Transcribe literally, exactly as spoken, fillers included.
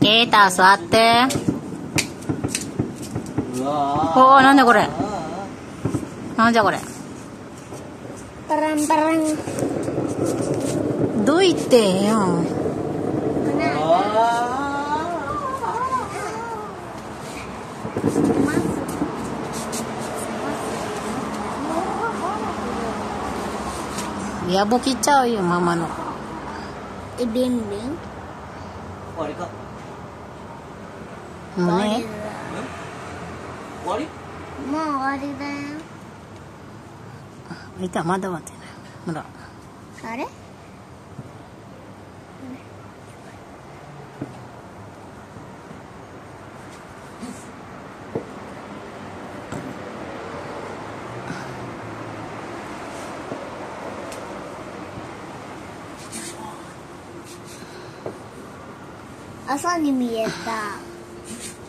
ケータ座って。 うわおお、なんだこれ。なんじゃこれ。 パランパラン。 どいてよ。やぼきちゃうよママの。 え、ビンビン。 終わりか。 もうね。 終わり？ もう終わりだよ。 いた、まだ待ってない。まだ。 あれ？朝に見えた。